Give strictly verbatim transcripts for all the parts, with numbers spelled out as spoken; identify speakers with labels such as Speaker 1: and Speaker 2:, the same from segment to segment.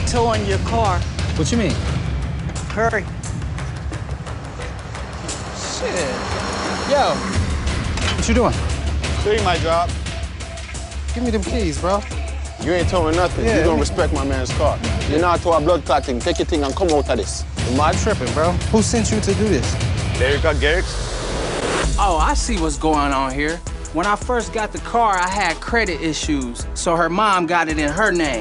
Speaker 1: towing your car.
Speaker 2: What you mean?
Speaker 1: Hurry.
Speaker 2: Shit. Yo, what you doing?
Speaker 3: Doing my job.
Speaker 2: Give me them keys, bro.
Speaker 3: You ain't towing nothing.
Speaker 2: Yeah,
Speaker 3: you don't
Speaker 2: me-
Speaker 3: respect my man's car. You're not to a blood clotting. Take your thing and come out of this.
Speaker 2: Am I tripping, bro? Who sent you to do this?
Speaker 3: Lyrica, Garrett.
Speaker 1: Oh, I see what's going on here. When I first got the car, I had credit issues, so her mom got it in her name.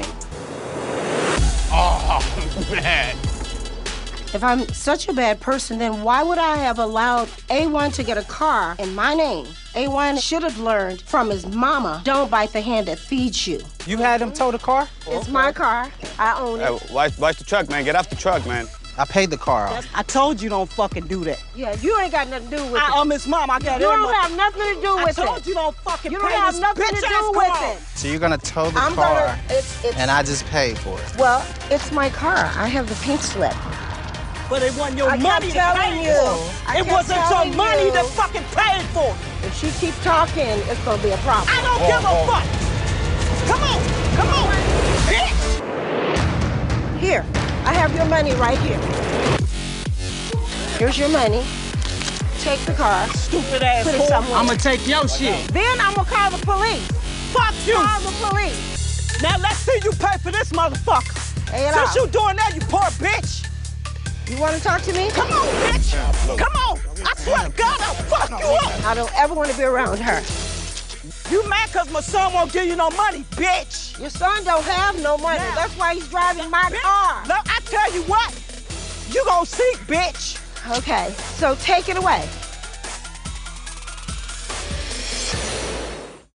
Speaker 3: Oh, man.
Speaker 4: If I'm such a bad person, then why would I have allowed A one to get a car in my name? A one should have learned from his mama, don't bite the hand that feeds you.
Speaker 2: You had him tow the car?
Speaker 4: It's my car. I own it.
Speaker 3: Hey, watch, watch the truck, man. Get off the truck, man.
Speaker 2: I paid the car off.
Speaker 5: I told you don't fucking do that.
Speaker 4: Yeah, you ain't got nothing to do with
Speaker 5: I,
Speaker 4: it.
Speaker 5: I'm his mom. I got
Speaker 4: You
Speaker 5: every
Speaker 4: don't
Speaker 5: money.
Speaker 4: have nothing to do
Speaker 5: I
Speaker 4: with it.
Speaker 5: told you don't fucking
Speaker 4: You
Speaker 5: pay
Speaker 4: don't have
Speaker 5: this
Speaker 4: nothing to
Speaker 5: bitch-ass
Speaker 4: do with
Speaker 5: car.
Speaker 4: it.
Speaker 2: So you're gonna tow the
Speaker 4: I'm
Speaker 2: car,
Speaker 4: gonna, it's, it's,
Speaker 2: and I just paid for it.
Speaker 4: well, it's my car. I have the pink slip.
Speaker 5: But it wasn't your
Speaker 4: I kept
Speaker 5: money to
Speaker 4: telling
Speaker 5: pay
Speaker 4: you.
Speaker 5: for.
Speaker 4: I
Speaker 5: It
Speaker 4: kept
Speaker 5: wasn't your
Speaker 4: telling
Speaker 5: money
Speaker 4: you.
Speaker 5: that fucking paid for.
Speaker 4: If she keeps talking, it's gonna be a problem.
Speaker 5: I don't give a fuck. Come on, come on, bitch.
Speaker 4: Here, I have your money right here. Here's your money. Take the car.
Speaker 5: Stupid ass
Speaker 4: Put it
Speaker 5: whore.
Speaker 4: somewhere.
Speaker 1: I'ma take your shit.
Speaker 4: Then I'm gonna call the police.
Speaker 5: Fuck you.
Speaker 4: Call the police.
Speaker 5: Now let's see you pay for this motherfucker.
Speaker 4: Hey, it
Speaker 5: Since
Speaker 4: out.
Speaker 5: you doing that, you poor bitch.
Speaker 4: You want to talk to me?
Speaker 5: Come on, bitch. Come on. I swear to God, I'll fuck you up.
Speaker 4: I don't ever want to be around her.
Speaker 5: You mad because my son won't give you no money, bitch.
Speaker 4: Your son don't have no money.
Speaker 5: Now-
Speaker 4: That's why he's driving my
Speaker 5: Bitch,
Speaker 4: car.
Speaker 5: Look, I tell you what, you gonna see, bitch.
Speaker 4: Okay, so take it away.